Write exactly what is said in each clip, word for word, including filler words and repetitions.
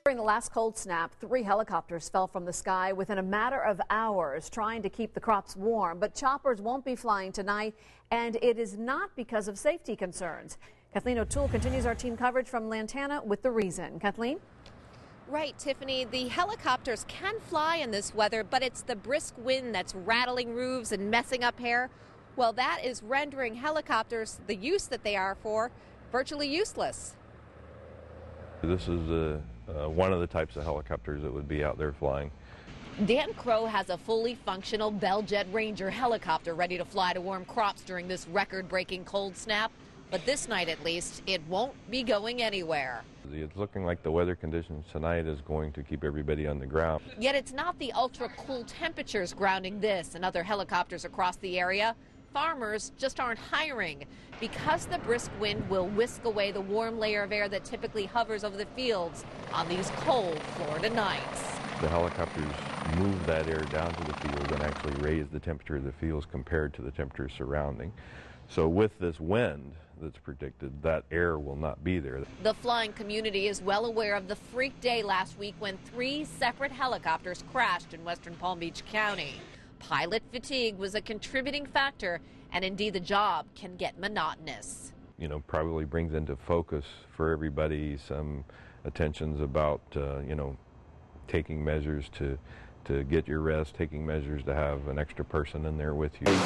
During the last cold snap, three helicopters fell from the sky within a matter of hours trying to keep the crops warm. But choppers won't be flying tonight, and it is not because of safety concerns. Kathleen O'Toole continues our team coverage from Lantana with the reason. Kathleen? Right, Tiffany. The helicopters can fly in this weather, but it's the brisk wind that's rattling roofs and messing up hair. Well, that is rendering helicopters, the use that they are for, virtually useless. This is uh, uh, one of the types of helicopters that would be out there flying. Dan Crow has a fully functional Bell Jet Ranger helicopter ready to fly to warm crops during this record-breaking cold snap. But this night, at least, it won't be going anywhere. It's looking like the weather conditions tonight is going to keep everybody on the ground. Yet it's not the ultra-cool temperatures grounding this and other helicopters across the area. Farmers just aren't hiring because the brisk wind will whisk away the warm layer of air that typically hovers over the fields on these cold Florida nights. The helicopters move that air down to the field and actually raise the temperature of the fields compared to the temperature surrounding. So with this wind that's predicted, that air will not be there. The flying community is well aware of the freak day last week when three separate helicopters crashed in western Palm Beach County. Pilot fatigue was a contributing factor, and indeed the job can get monotonous. You know, probably brings into focus for everybody some attentions about, uh, you know, taking measures to, to get your rest, taking measures to have an extra person in there with you.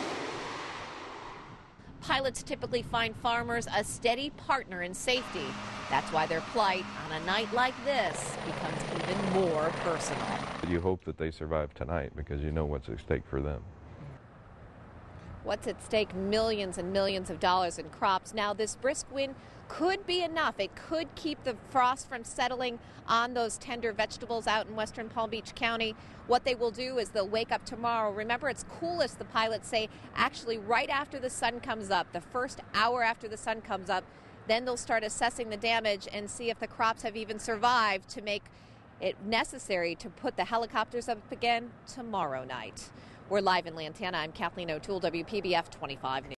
Pilots typically find farmers a steady partner in safety. That's why their plight on a night like this becomes even more personal. You hope that they survive tonight because you know what's at stake for them. What's at stake? Millions and millions of dollars in crops. Now, this brisk wind could be enough. It could keep the frost from settling on those tender vegetables out in western Palm Beach County. What they will do is they'll wake up tomorrow. Remember, it's coolest, the pilots say, actually right after the sun comes up, the first hour after the sun comes up. Then they'll start assessing the damage and see if the crops have even survived to make it necessary to put the helicopters up again tomorrow night. We're live in Lantana. I'm Kathleen O'Toole, W P B F twenty-five News.